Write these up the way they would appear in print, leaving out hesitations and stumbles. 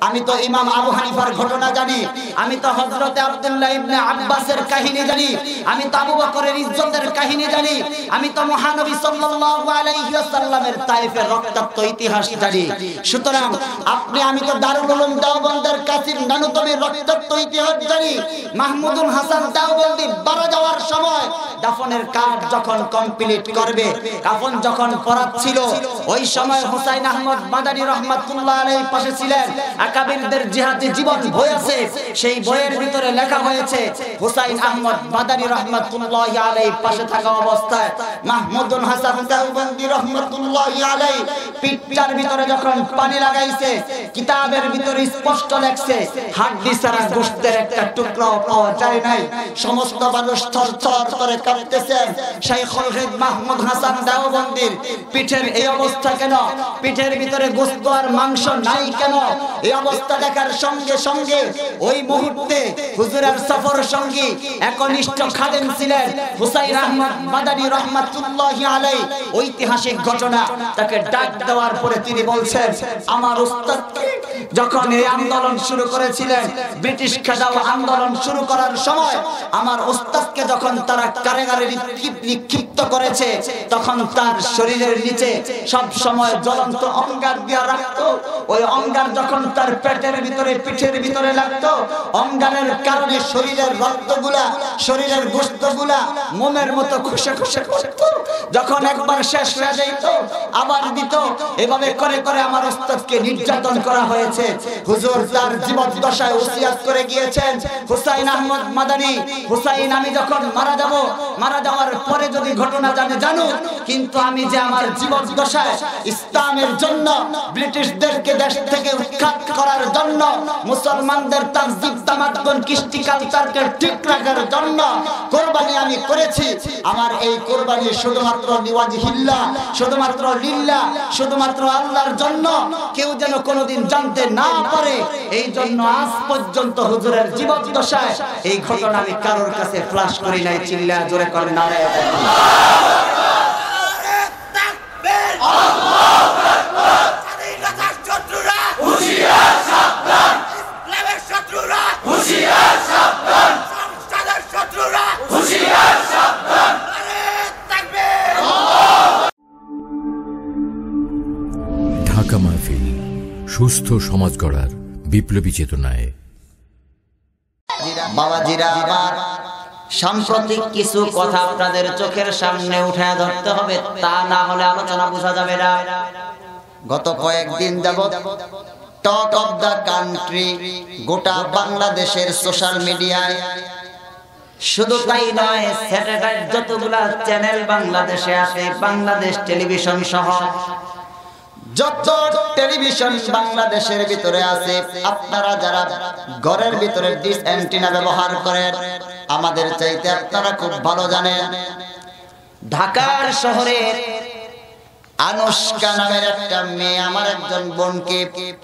আমি তো ইমাম আবু হানিফার ঘটনা জানি, আমি তো হযরতে আব্দুল্লাহ ইবনে আব্বাসের কাহিনী জানি, আমি তো আবু বকরের ইজ্জতের কাহিনী জানি, আমি তো মহানবী সাল্লাল্লাহু আলাইহি ওয়াসাল্লামের তায়েফের রক্তাক্ত ইতিহাস জানি। সুতরাং আপনি আমি তো দারুল উলুম দেওবন্দের কাসিম নানুতবির রক্তাক্ত ইতিহাস জানি। মাহমুদুল হাসান দেওবন্দি মারা যাওয়ার সময় দাফনের কাজ যখন কমপ্লিট করবে, কাফন যখন পরাচ্ছিল, ওই সময় হুসাইন আহমদ মাদানী রাহমাতুল্লাহ আলাইহি পাশে ছিলেন। আকাবিরদের জিহাদি জীবন বই আছে, সেই বইয়ের ভিতরে লেখা হয়েছে হুসাইন আহমদ মাদানী রাহমাতুল্লাহ আলাইহি পাশে থাকা অবস্থায় মাহমুদুল হাসান দেওবন্দি রাহমাতুল্লাহ আলাইহি পিঠটার ভিতরে যখন পানি লাগাইছে, কিতাবের ভিতরে স্পষ্ট লেখছে হাড্ডি ছাড়া গোশতের একটা টুকরাও পাওয়া যায় নাই। সমস্ত মানুষ থরথর করে কাঁপতেছেন। শাইখুল হিদ মাহমুদ হাসান দেওবন্দির পিঠের এই অবস্থা কেন? পিঠের ভিতরে গোশত আর মাংস নাই কেন? এই অবস্থা দেখার সঙ্গে সঙ্গে ওই মুহূর্তে হুজুরের সফর সঙ্গী একনিষ্ঠ খাদেম ছিলেন হুসাইন আহমদ মাদানী রাহমাতুল্লাহি আলাইহি। ঐতিহাসিক ঘটনা, তাকে ডাক দেওয়ার পরে তিনি বলছেন, আমার উস্তাদ যখন এই আন্দোলন শুরু করেছিলেন, ব্রিটিশ খেদাও আন্দোলন শুরু করার সময় আমার উস্তাদকে যখন তারা কারাগারে নিক্ষিপ্ত করেছে, তখন তার শরীরের নিচে সব সময় জ্বলন্ত অঙ্গার দিয়ে রাখতো। ওই অঙ্গার যখন তার পেটের ভিতরে পিঠের ভিতরে লাগতো, অঙ্গারের কারণে শরীরের রক্তগুলা, শরীরের গোশতগুলা মোমের মতো খুশে খুশে করতো। যখন একবার শেষ হয়ে যেত আবার দিত। এভাবে করে করে আমার উস্তাদকে নির্যাতন করা হয়েছে। হুজুর তার জীবদ্দশায় ওসিয়াত করে গিয়েছেন, হুসাইন আহমদ মাদানী, হুসাইন আমি যখন মারা যাব, মারা যাওয়ার পরে যদি ঘটনা জানো, কিন্তু আমি যে আমার জীবদ্দশায় ইসলামের জন্য, ব্রিটিশদেরকে দেশ থেকে উৎখাত করার জন্য, মুসলমানদের তাহজিব তামাদ্দুন কৃষ্টি কালচারকে ঠিক রাখার জন্য কুরবানি আমি করেছি। আমার এই কুরবানি শুধুমাত্র লিওয়াজহিল্লাহ, শুধুমাত্র লিল্লাহ, শুধুমাত্র আল্লাহর জন্য, কেউ যেন কোনোদিন জানতে না পারে। এই জন্য আজ পর্যন্ত হুজুরের জীবদ্দশায় এই ঘটনা আমি কারোর কাছে ফ্লাশ করি নাই। চিল্লা জোরে করে নারে ঢাকা মাহফিল, সুস্থ সমাজ গড়ার বিপ্লবী চেতনায়। বাবাজিরা, আবার সাম্প্রতিক কিছু কথা আপনাদের চোখের সামনে উঠে ধরতে হবে, তা না হলে আলোচনা বোঝা যাবে না। গত কয়েকদিন যাবত টক অফ দ্য কান্ট্রি গোটা বাংলাদেশের সোশ্যাল মিডিয়ায়, শুধু তাই নয়, স্যাটেলাইট যতগুলা চ্যানেল বাংলাদেশে আছে, বাংলাদেশ টেলিভিশন সহ যত টেলিভিশন বাংলাদেশের ভিতরে আছে, আপনারা যারা ঘরের ভিতরে ডিশ অ্যান্টেনা ব্যবহার করেন, আমাদের চাইতে আপনারা খুব ভালো জানেন, ঢাকার শহরে আনুষ্কা নামের একটা মেয়ে আমার একজন বোনকে,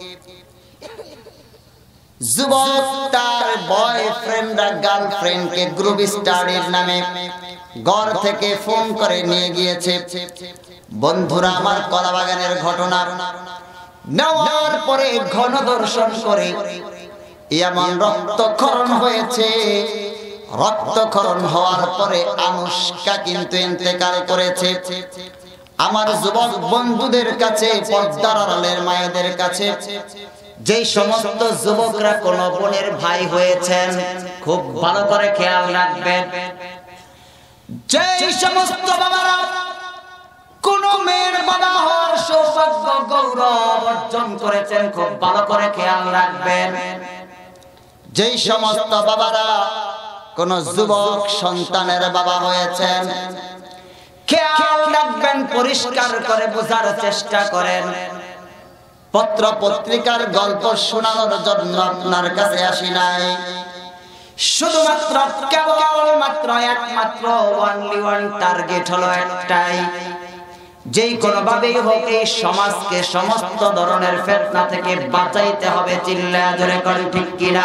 যুবক তার বয়ফ্রেন্ডরা গার্লফ্রেন্ডকে গ্রুপ স্টাডির নামে ঘর থেকে ফোন করে নিয়ে গিয়েছে। বন্ধুরা, আমার কলাবাগানের ঘটনা নেওয়ার পরে ঘন দর্শন করে এমন রক্তক্ষরণ হয়েছে। রক্তক্ষরণ হওয়ার পরে আনুষ্কা কিন্তু ইন্তেকাল করেছে। আমার যুবক বন্ধুদের কাছে, পর্দার আড়ালের মায়েদের কাছে, যেই সমস্ত যুবকরা কোন বোনের ভাই হয়েছেন, খুব ভালো করে খেয়াল রাখবেন। যেই সমস্ত বাবারা কোন মেয়ের বাবা হওয়ার সৌভাগ্য গৌরব অর্জন করেছেন, খুব ভালো করে খেয়াল রাখবেন। যেই সমস্ত বাবারা কোন যুবক সন্তানের বাবা হয়েছেন, খেয়াল রাখবেন, পরিষ্কার করে বোঝার চেষ্টা করেন। পত্র পত্রিকার গল্প শোনানোর জন্য আপনার কাছে আসি নাই, শুধুমাত্র কেবলমাত্র একমাত্র ওয়ানলি ওয়ান টার্গেট হলো একটাই, যেই কোনোভাবেই হোক এই সমাজকে সমস্ত ধরনের ফিতনা থেকে বাঁচাইতে হবে। চিল্লায়া জোরে করে ঠিক কিনা?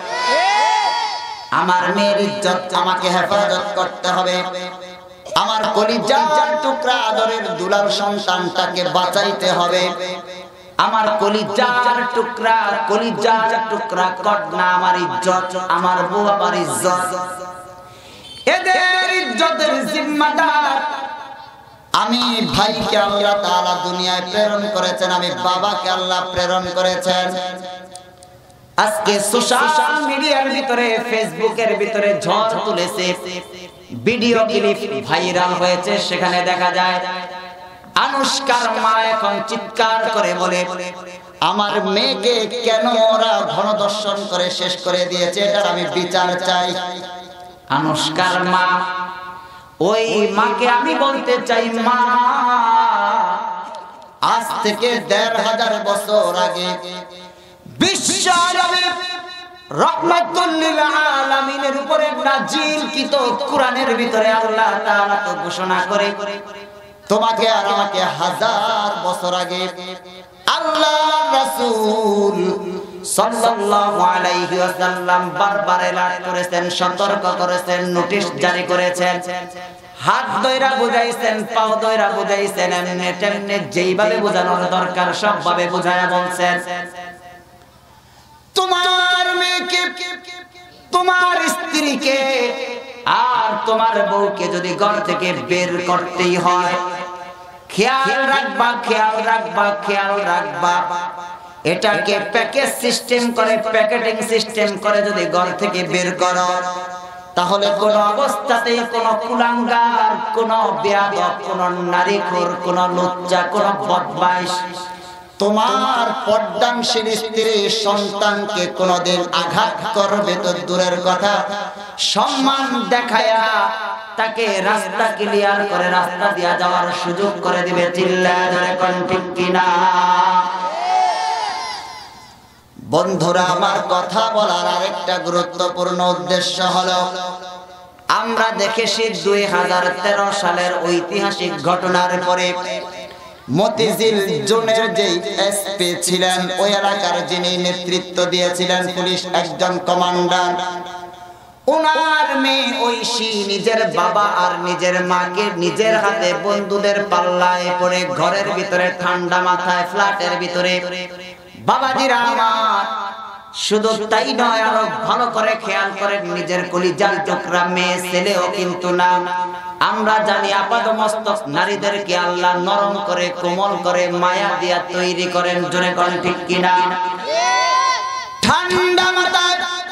আমার মেয়ের ইজ্জত আমাকে হেফাজত করতে হবে, আমার কলিজার টুকরা আদরের দুলার সন্তানটাকে বাঁচাইতে হবে। আমার কলিজার টুকরা কন্যা আমার ইজ্জত, আমার বউ আমার ইজ্জত, এদের ইজ্জতের জিম্মাদার আমি। ভাইকে আল্লাহ তাআলা দুনিয়ায় প্রেরণ করেছেন, আমি বাবাকে আল্লাহ প্রেরণ করেছেন। আজকে সোশ্যাল মিডিয়ার ভিতরে, ফেসবুকের ভিতরে ঝড় তুলেছে, ভিডিও ক্লিপ ভাইরাল হয়েছে। সেখানে দেখা যায় আনুষ্কার মা এখন চিৎকার করে বলে, আমার মেয়েকে কেন ওরা ঘনদর্শন করে শেষ করে দিয়েছে, এটার আমি বিচার চাই। আনুষ্কার মা, ওই মাকে আমি বলতে চাই, মা আজ থেকে ১৫০০ বছর আগে বিশ্বনবী রাহমাতুল লিল আলামিনের উপরে নাজিলকৃত কোরআনের ভিতরে আল্লাহ তাআলা তো ঘোষণা করে, তোমাকে আর আমাকে 1000 বছর আগে আল্লাহর রাসূল সাল্লাল্লাহু আলাইহি ওয়াসাল্লাম বারবার এলান করেছেন, সতর্ক করেছেন, নোটিশ জারি করেছেন, হাত ধইরা বুঝাইছেন, পাও ধইরা বুঝাইছেন, এমনি তেমনি যেইভাবে বোঝানোর দরকার সবভাবে বুঝায়া বলছেন, তোমার মেয়েকে, তোমার স্ত্রীকে আর তোমার বউকে যদি ঘর থেকে বের করতেই হয়, খেয়াল রাখবা, খেয়াল রাখবা, খেয়াল রাখবা, এটাকে প্যাকেজ সিস্টেম করে, প্যাকেটিং সিস্টেম করে যদি ঘর থেকে বের করো, তাহলে কোন অবস্থাতেই কোন কুলাঙ্গার, কোন বেয়াদব, কোন নারীখোর, কোন লুচ্চা, কোন বদমাইশ তোমার পর্দানশীল স্ত্রী সন্তানকে কোনদিন আঘাত করবে তো দূরের কথা, সম্মান দেখায়া তাকে রাস্তা ক্লিয়ার করে রাস্তা দিয়া যাওয়ার সুযোগ করে দিবে। চিল্লায়া ধরে কোন ঠিক কিনা? বন্ধুরা, আমার কথা বলার আরেকটা গুরুত্বপূর্ণ উদ্দেশ্য হলো, আমরা দেখেছি 2013 সালের ঐতিহাসিক ঘটনার পরে মতিঝিল জোনের যেই এসপি ছিলেন, ওই এলাকার যিনি নেতৃত্ব দিয়েছিলেন, পুলিশ একজন কমান্ডার, ওনার মেয়ে ঐশী নিজের বাবা আর নিজের মাকে নিজের হাতে বন্ধুদের পাল্লায় পড়ে ঘরের ভিতরে ঠান্ডা মাথায় ফ্ল্যাটের ভিতরে, বাবাজিরা আমার, শুধু তাই নয়, আরো ভালো করে খেয়াল করেন, নিজের কলিজার টুকরা মেয়ে ছেলেও কিন্তু না। আমরা জানি আপাদমস্তক নারীদেরকে আল্লাহ নরম করে, কোমল করে, মায়া দিয়া তৈরি করেন। জোরে কোন ঠিক কিনা? ঠান্ডা মাথায়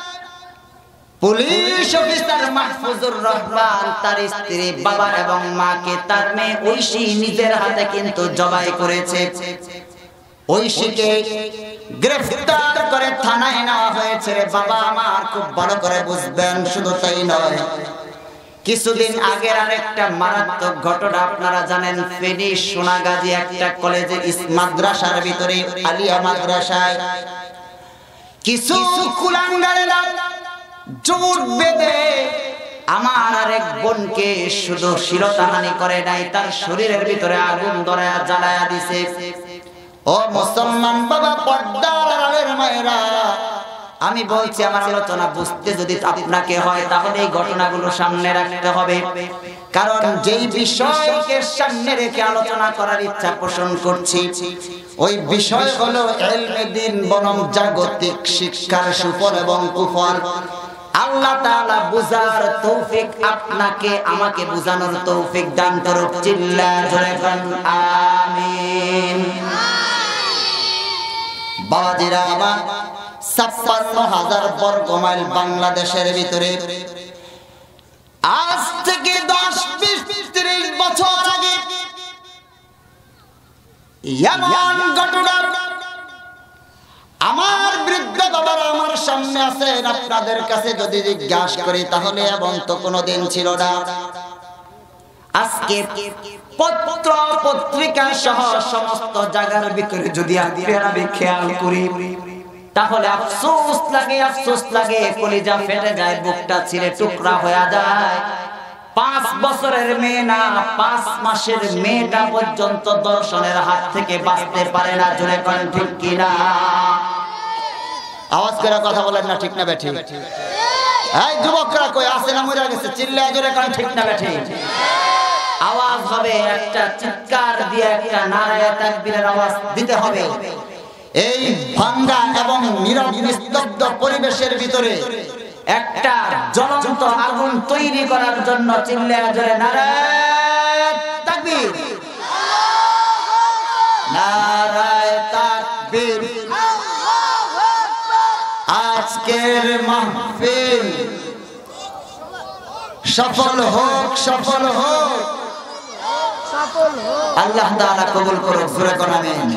পুলিশ অফিসার মাহফুজুর রহমান তার স্ত্রী, বাবা এবং মাকে তার মেয়ে ঐশী নিজের হাতে কিন্তু জবাই করেছে। ঐশীকে গ্রেফতার করে থানায় নেওয়া হয়েছে। বাবা আমার খুব ভালো করে বুঝবেন, শুধু তাই নয়, কিছুদিন আগের আরেকটা মারাত্মক ঘটনা আপনারা জানেন, ফেনী সোনাগাজী একটা কলেজে মাদ্রাসার ভিতরে, আলিয়া মাদ্রাসায় কিছু কুলাঙ্গারেরা জোট বেঁধে আমার আরেক বোনকে শুধু শিরতাহানি করে নাই, তার শরীরের ভিতরে আগুন ধরায়া জ্বালায়া দিছে। ও মুসলমান বাবা, পর্দার আড়ালের মায়েরা, আমি বলছি, আমার আলোচনা বুঝতে যদি আপনাকে হয় তাহলে এই ঘটনাগুলো সামনে রাখতে হবে, কারণ যেই বিষয়কে সামনে রেখে আলোচনা করার ইচ্ছা পোষণ করছি, ওই বিষয় হলো ইলমে দ্বীন বনাম জাগতিক শিক্ষার সুফল এবং কুফল। আল্লাহ তাআলা বুঝার তৌফিক আপনাকে আমাকে বুঝানোর তৌফিক দান করুক। চিল্লা জোরে বলেন আমিন। বাবাজিরা আমার, ৫৬,০০০ বর্গ মাইল বাংলাদেশের ভিতরে আজ থেকে ১০, ২০, ৩০ বছর আগে এমন ঘটনা আমার বৃদ্ধ বাবারা আমার সামনে আছেন, আপনাদের কাছে যদি জিজ্ঞাসা করি তাহলে এমন তো কোনোদিন ছিল না। আজকে পত্র পত্রিকা সহ সমস্ত জায়গার ভিতরে যদি আমি খেয়াল করি তাহলে আফসোস লাগে, আফসোস লাগে, কলিজা ফেটে যায়, বুকটা ছিঁড়ে টুকরা হয়ে যায়। ৫ বছরের মেয়ে না, ৫ মাসের মেয়েটা পর্যন্ত দর্শনের হাত থেকে বাঁচতে পারে না। জোরে কোন ঠিক কিনা? আওয়াজ করে কথা বলেন না, ঠিক না বেঠি? এই যুবকরা কই আছে না? মরে গেছে? চিল্লায় জোরে কোন ঠিক না বেঠি? আওয়াজ হবে, একটা চিৎকার দিয়ে একটা নারায়ে তাকবীরের আওয়াজ দিতে হবে। এই ভাঙ্গা এবং নীরব নিস্তব্ধ পরিবেশের ভিতরে একটা জ্বলন্ত আগুন তৈরি করার জন্য চিল্লায়া জোরে নারায়ে তাকবীর, নারায়ে তাকবীর। আজকের মাহফিল সফল হোক, সফল হোক, আল্লাহ তাআলা কবুল করুক। জোরে কোন আমিন।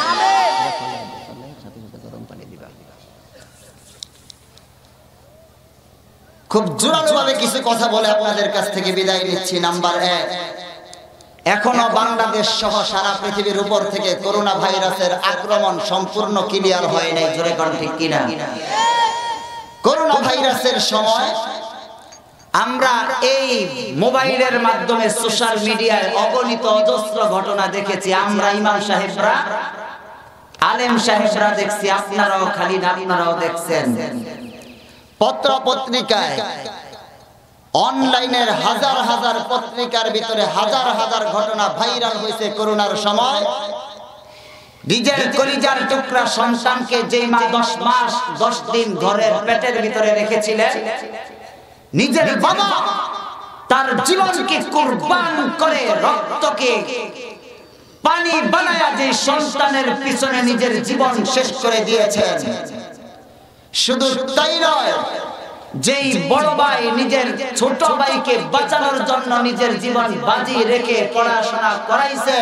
খুব জোরালোভাবে কিছু কথা বলে আপনাদের কাছ থেকে বিদায় নিচ্ছি। নাম্বার 1, এখনো বাংলাদেশ সহ সারা পৃথিবীর উপর থেকে করোনা ভাইরাসের আক্রমণ সম্পূর্ণ ক্লিয়ার হয় নাই। জোরে কোন ঠিক কিনা? করোনা ভাইরাসের সময় আমরা এই মোবাইলের মাধ্যমে সোশ্যাল মিডিয়ায় অগণিত অজস্র ঘটনা দেখেছি। আমরা ইমাম সাহেবরা, আলেম সাহেবরা দেখছি, আপনারাও খালি না আপনারাও দেখছেন। পত্র পত্রিকায়, অনলাইনের হাজার হাজার পত্রিকার ভিতরে হাজার হাজার ঘটনা ভাইরাল হয়েছে করোনার সময়। নিজের কলিজার টুকরা সন্তানকে যেই মা 10 মাস 10 দিন ঘরের পেটের ভিতরে রেখেছিলেন, নিজের বাবা তার জীবনকে কুরবান করে রক্তকে পানি বানায়া যে সন্তানের পিছনে নিজের জীবন শেষ করে দিয়েছেন। শুধু তাই নয়, যেই বড় ভাই নিজের ছোট ভাইকে বাঁচানোর জন্য নিজের জীবন বাজি রেখে পড়াশোনা করাইছে।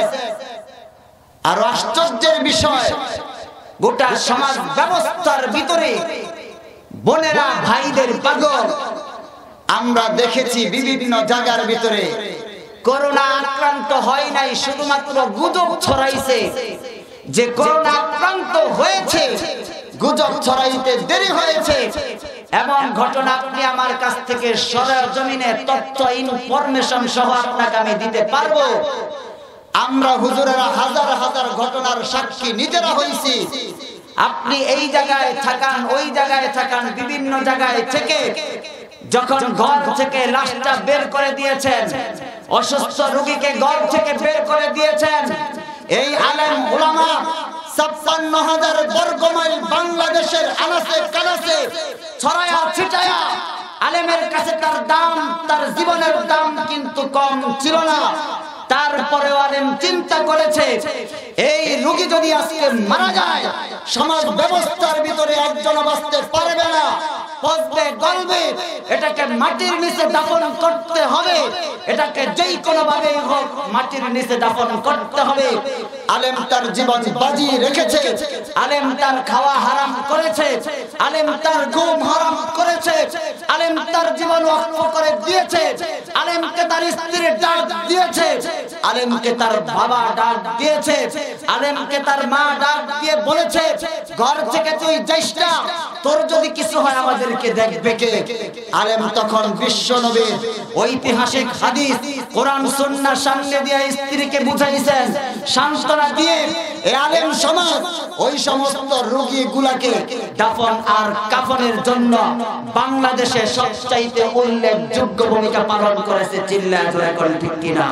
আর আশ্চর্যের বিষয়, গোটা সমাজ ব্যবস্থার ভিতরে বোনেরা ভাইদের পাগল। আমরা দেখেছি বিভিন্ন জায়গার ভিতরে করোনা আক্রান্ত হয় নাই, শুধুমাত্র গুজব ছড়াইছে যে করোনা আক্রান্ত হয়েছে। গুজব ছড়াইতে দেরি হয়েছে এমন ঘটনা আপনি আমার কাছ থেকে সরজমিনে তথ্য ইনফরমেশন সহ আপনাকে আমি দিতে পারবো। আমরা হুজুরেরা হাজার হাজার ঘটনার সাক্ষী নিজেরা হইছি। আপনি এই জায়গায় থাকান, ওই জায়গায় থাকান, বিভিন্ন জায়গায় থেকে যখন ঘর থেকে লাশটা বের করে দিয়েছেন, অসুস্থ রোগীকে ঘর থেকে বের করে দিয়েছেন, এই আলেম উলামা ৫৬,০০০ বর্গমাইল বাংলাদেশের আনাচে কানাচে ছড়ায়া ছিটায়া আলেমের কাছে তার দাম, তার জীবনের দাম কিন্তু কম ছিল না। তারপরেও আলেম চিন্তা করেছে এই রোগী যদি আজকে মারা যায়, সমাজ ব্যবস্থার ভিতরে একজন বাঁচতে পারবে না, পচবে গলবে, এটাকে মাটির নিচে দাফন করতে হবে, এটাকে যেই কোনো ভাবে হোক মাটির নিচে দাফন করতে হবে। আলেম তার জীবন বাজি রেখেছে, আলেম তার খাওয়া হারাম করেছে, আলেম তার ঘুম হারাম করেছে, আলেম তার জীবন ওয়াকফ করে দিয়েছে, আলেমকে তার স্ত্রী ডাক দিয়েছে, আলেমকে তার বাবা ডাক দিয়েছে, আলেমকে তার মা ডাক দিয়ে বলেছে ঘর থেকে তুই যাইস না, তোর যদি কিছু হয় আমাদেরকে দেখবে কে? আলেম তখন বিশ্ব নবীর ঐতিহাসিক হাদিস কোরআন সুন্নাহ সামনে দিয়ে স্ত্রীকে বুঝাইছেন, সান্ত্বনা দিয়ে এই আলেম সমাজ ওই সমস্ত রোগীগুলাকে দাফন আর কাফনের জন্য বাংলাদেশে সবচাইতে উল্লেখযোগ্য ভূমিকা পালন করেছে। চিল্লায়া জোরে কোন ঠিক কিনা?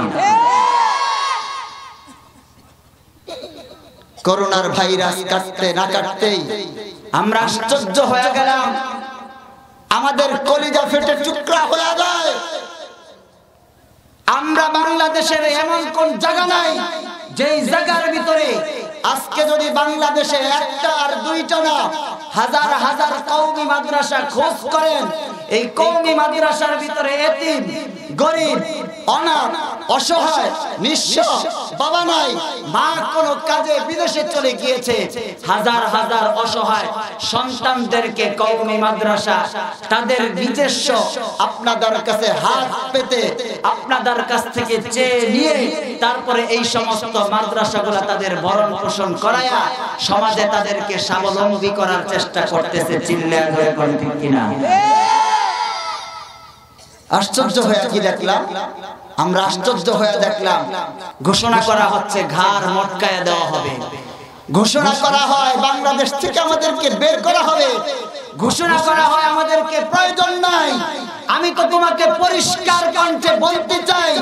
করোনার ভাইরাস কাটতে না কাটতেই আমরা আশ্চর্য হয়ে গেলাম, আমাদের কলিজা ফেটে টুকরা হয়ে যায়। আমরা বাংলাদেশের এমন কোন জায়গা নাই যেই জায়গার ভিতরে আজকে যদি বাংলাদেশে একটা আর দুইটা না হাজার হাজার কওমি মাদ্রাসা খোঁজ করেন, এই কওমি মাদ্রাসার ভিতরে এতিম, গরিব, অনাথ, অসহায়, নিঃস্ব, বাবা নাই, মা কোনো কাজে বিদেশে চলে গিয়েছে, হাজার হাজার অসহায় সন্তানদেরকে কওমি মাদ্রাসা তাদের নিজস্ব আপনাদের কাছে হাত পেতে আপনাদের কাছ থেকে চেয়ে নিয়ে তারপরে এই সমস্ত মাদ্রাসাগুলো তাদের ভরণ পোষণ করায়া সমাজে তাদেরকে স্বাবলম্বী করার চেষ্টা করতেছে। চিল্লায়া জোরে কোন ঠিক কিনা? আশ্চর্য হয়ে কি দেখলাম, আমরা আশ্চর্য হয়ে দেখলাম ঘোষণা করা হচ্ছে ঘাড় মটকায়া দেওয়া হবে, ঘোষণা করা হয় বাংলাদেশ থেকে আমাদেরকে বের করা হবে, ঘোষণা করা হয় আমাদেরকে প্রয়োজন নাই। আমি তো তোমাকে পরিষ্কার কণ্ঠে বলতে চাই,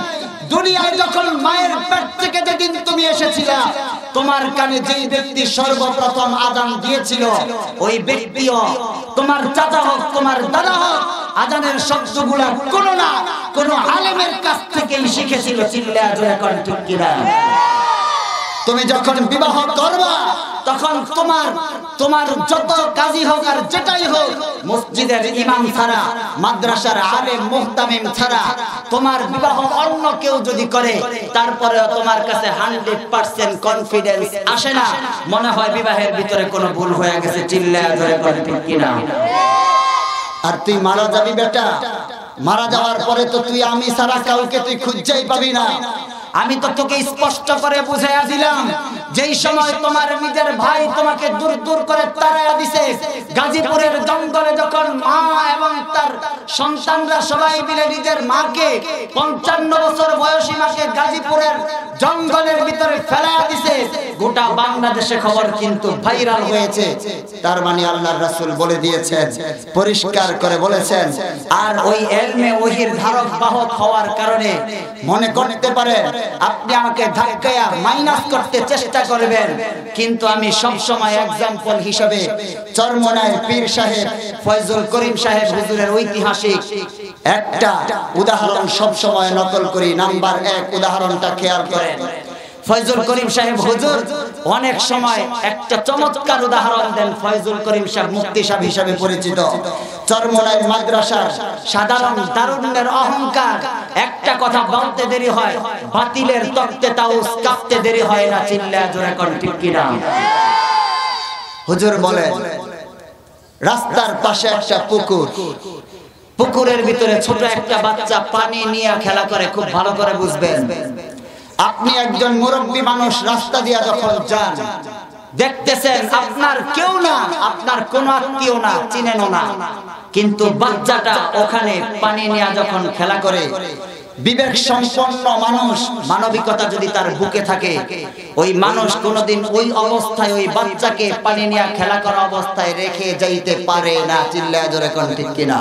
দুনিয়ায় যখন মায়ের পেট থেকে যেদিন তুমি এসেছিলা, তোমার কানে যেই ব্যক্তি সর্বপ্রথম আযান দিয়েছিল ওই ব্যক্তিও তোমার চাচা হোক তোমার দাদা হোক, আযানের শব্দগুলো কোনো না কোনো আলেমের কাছ থেকেই শিখেছিল। চিল্লায়া জোরে কোন ঠিক কিনা? তুমি যখন বিবাহ করবা তখন তোমার যত কাজী হোক আর যেটাই হোক, মসজিদের ইমাম ছাড়া, মাদ্রাসার আলেম মুহতামিম ছাড়া তোমার বিবাহ অন্য কেউ যদি করে, তারপরে তোমার কাছে 100% কনফিডেন্স আসে না, মনে হয় বিবাহের ভিতরে কোনো ভুল হয়ে গেছে। চিল্লায়া জোরে কোন ঠিক কিনা? আর তুই মারা যাবি বেটা, মারা যাওয়ার পরে তো তুই আমি ছাড়া কাউকে তুই খুঁজেই পাবি না। আমি তো তোকে স্পষ্ট করে বুঝাইয়া দিলাম, যেই সময় তোমার নিজের ভাই তোমাকে দূর দূর করে তাড়াইয়া দিছে, গাজীপুরের জঙ্গলে যখন মা এবং তার সন্তানরা সবাই মিলে নিজের মাকে 55 বছর বয়সী মাকে গাজীপুরের জঙ্গলের ভিতরে ফেলাইয়া দিছে, গোটা বাংলাদেশে খবর কিন্তু ভাইরাল হয়েছে। তার মানে আল্লাহর রাসূল বলে দিয়েছেন, পরিষ্কার করে বলেছেন। আর ওই ইলমে ওহীর ধারক বাহক হওয়ার কারণে মনে করতে পারেন আপনি আমাকে ধাক্কায়া মাইনাস করতে চেষ্টা করবেন, কিন্তু আমি সব সময় एग्जांपल হিসেবে চরমনায়ের পীর সাহেব ফয়জুল করিম সাহেব হুজুরের ঐতিহাসিক একটা উদাহরণ সব সময় নকল করি। নাম্বার 1 উদাহরণটা খেয়াল করেন। ফয়জুল করিম সাহেব হুজুর অনেক সময় একটা চমৎকার উদাহরণ দেন। ফয়জুল করিম সাহেব মুফতি সাহেব হিসেবে পরিচিত, চরমনায়ের মাদ্রাসার সাধারণ তারুণ্যের অহংকার, একটা কথা বলতে দেরি হয়, বাতিলের তক্তে তাউস কাঁপতে দেরি হয় না। চিল্লায়া জোরে কোন ঠিক কিনা? হুজুর বলেন, রাস্তার পাশে একটা পুকুর, পুকুরের ভিতরে ছোট একটা বাচ্চা পানি নিয়ে খেলা করে। খুব ভালো করে বুঝবেন, আপনি একজন মুরব্বী মানুষ রাস্তা দিয়ে যখন যান, দেখতেছেন আপনার কেউ না, আপনার কোনো আত্মীয় না, চিনেনও না, কিন্তু বাচ্চাটা ওখানে পানি নিয়ে যখন খেলা করে, বিবেক সম্পন্ন মানুষ, মানবিকতা যদি তার বুকে থাকে, ওই মানুষ কোনোদিন ওই অবস্থায় ওই বাচ্চাকে পানি নিয়ে খেলা করা অবস্থায় রেখে যাইতে পারে না। চিল্লায়া জোরে কোন ঠিক কিনা?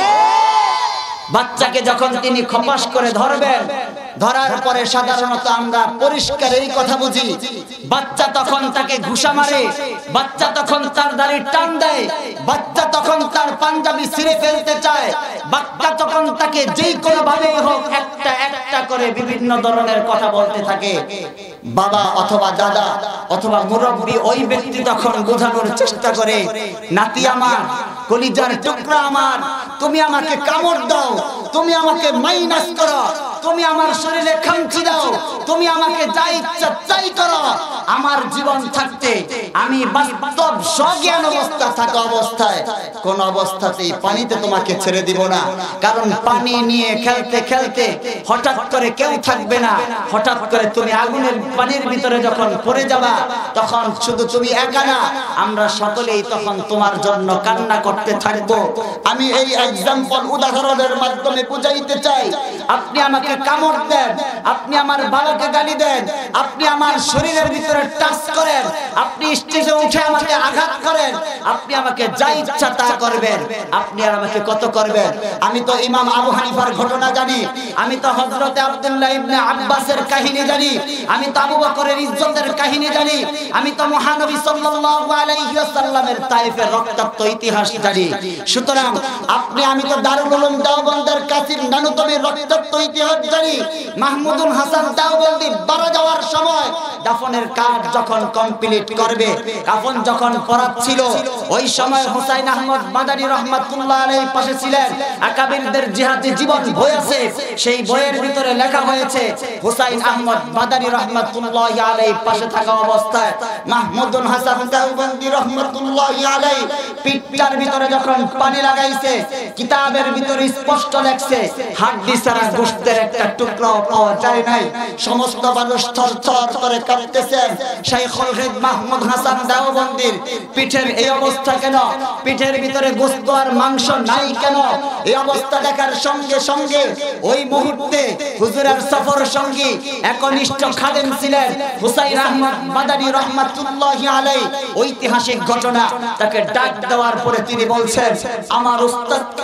বাচ্চাকে যখন তিনি খপাস করে ধরবেন, ধরার পরে সাধারণত আমরা পরিষ্কার এই কথা বুঝি, বাচ্চা তখন তাকে ঘুষা মারে, বাচ্চা তখন তার দাড়ি টান দেয়, বাচ্চা তখন তার পাঞ্জাবি ছিঁড়ে ফেলতে চায়, বাচ্চা তখন তাকে যেই কোনো ভাবে হোক একটা একটা করে বিভিন্ন ধরনের কথা বলতে থাকে। বাবা অথবা দাদা অথবা মুরব্বী ওই ব্যক্তি তখন বোঝানোর চেষ্টা করে, নাতি আমার, কলিজার টুকরা আমার, তুমি আমাকে কামড় দাও, তুমি আমাকে মাইনাস করো, তুমি আমার শরীরে খামচি দাও, তুমি আমাকে যা ইচ্ছা তাই করো, আমার জীবন থাকতে আমি বাস্তব সজ্ঞান অবস্থা থাকা অবস্থায় কোন অবস্থাতেই পানিতে তোমাকে ছেড়ে দিব না। কারণ পানি নিয়ে খেলতে খেলতে হঠাৎ করে কেউ থাকবে না, হঠাৎ করে তুমি আগুনের পানির ভিতরে যখন পড়ে যাবা, তখন শুধু তুমি একা না, আমরা সকলেই তখন তোমার জন্য কান্না করতে থাকবো। আমি এই এক্সাম্পল উদাহরণের মাধ্যমে বুঝাইতে চাই, আপনি আমাকে কামড় দেন, আপনি আমার বাবাকে গালি দেন, আপনি আমার শরীরের ভিতরে টাচ করেন, আপনি স্টেজে উঠে আমাকে আঘাত করেন, আপনি আমাকে যা ইচ্ছা তা করবেন, আপনি আর আমাকে কত করবেন? আমি তো ইমাম আবু হানিফার ঘটনা জানি, আমি তো হযরতে আব্দুল্লাহ ইবনে আব্বাসের কাহিনী জানি, আমি তো আবু বকরের ইজ্জতের কাহিনী জানি, আমি তো মহানবী সাল্লাল্লাহু আলাইহি ওয়াসাল্লামের তায়েফের রক্তাক্ত ইতিহাস জানি। সুতরাং আপনি আমি তো দারুল উলুম দেওবন্দের কাসিম নানুতবির রক্তাক্ত ইতিহাস জানি। মাহমুদুল হাসান দেওবন্দি মারা যাওয়ার সময় দাফনের কাজ যখন কমপ্লিট করবে, কাফন যখন পরাচ্ছিল, ওই সময় হুসাইন আহমদ মাদানী রাহমাতুল্লাহ আলাইহি পাশে ছিলেন। আকাবিরদের জিহাদি জীবন বই আছে, সেই বইয়ের ভিতরে লেখা হয়েছে হুসাইন আহমদ মাদানী রাহমাতুল্লাহ আলাইহি পাশে থাকা অবস্থায় মাহমুদুল হাসান দেওবন্দি রাহমাতুল্লাহ আলাইহি পিঠটার ভিতরে যখন পানি লাগাইছে, কিতাবের ভিতরে স্পষ্ট লেখছে হাড্ডি ছাড়া গোশতের একটা টুকরাও পাওয়া যায় নাই। সমস্ত মানুষ থরথর করে কাঁপতেছেন। শাইখুল হিদ মাহমুদ হাসান দেওবন্দির পিঠের এই অবস্থা কেন? পিঠের ভিতরে গোশত আর মাংস নাই কেন? এই অবস্থা দেখার সঙ্গে সঙ্গে ওই মুহূর্তে হুজুরের সফর সঙ্গী একনিষ্ঠ খাদেম ছিলেন হুসাইন আহমদ মাদানী রাহমাতুল্লাহি আলাইহি। ঐতিহাসিক ঘটনা, তাকে ডাক দেওয়ার পরে তিনি বলছেন, আমার উস্তাদকে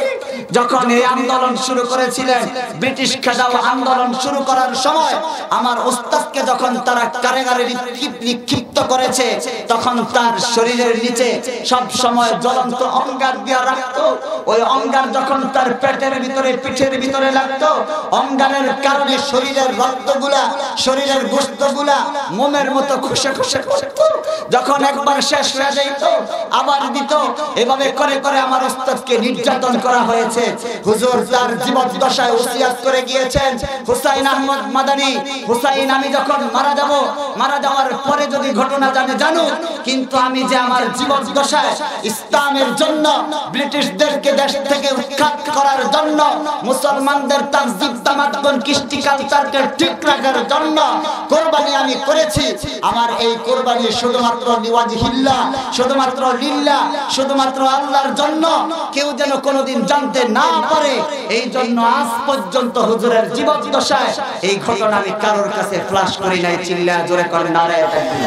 যখন এই আন্দোলন শুরু করেছিলেন, ব্রিটিশ খেদাও আন্দোলন শুরু করার সময় আমার ওস্তাদকে যখন তারা কারাগারে নিক্ষিপ্ত করেছে, তখন তার শরীরের নিচে সব সময় জ্বলন্ত অঙ্গার দিয়ে রাখতো। ওই অঙ্গার যখন তার পেটের ভিতরে, পিঠের ভিতরে লাগতো, অঙ্গারের কারণে শরীরের রক্তগুলা, শরীরের গোশতগুলা মোমের মতো খুশে খুশে করতো। যখন একবার শেষ হয়ে যেত আবার দিত। এভাবে করে করে আমার ওস্তাদকে নির্যাতন করা হয়েছে। হুজুর তার জীবদ্দশায় ওসিয়াত করে গিয়েছেন, হুসাইন আহমদ মাদানী, হুসাইন আমি যখন মারা যাব, মারা যাওয়ার পরে যদি ঘটনা জানো, কিন্তু আমি যে আমার জীবদ্দশায় ইসলামের জন্য, ব্রিটিশদেরকে দেশ থেকে উৎখাত করার জন্য, মুসলমানদের তাহজিব তামাদ্দুন কৃষ্টি কালচারকে ঠিক রাখার জন্য কোরবানি আমি করেছি। আমার এই কোরবানি শুধুমাত্র লিওয়াজহিল্লাহ, শুধুমাত্র লিল্লাহ, শুধুমাত্র আল্লাহর জন্য, কেউ যেন কোনোদিন জানতে না পারে। এই জন্য আজ পর্যন্ত হুজুরের জীবদ্দশায় এই ঘটনা আমি কারোর কাছে ফ্লাশ করি নাই। চিল্লা জোরে করেন নারে তাকবীর।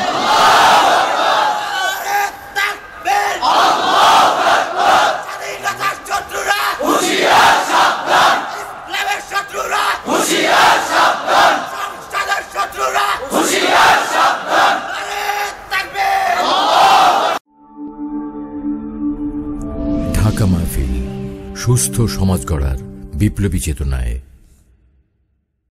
ঢাকা মাহফিল, সুস্থ সমাজ গড়ার বিপ্লবী চেতনায়।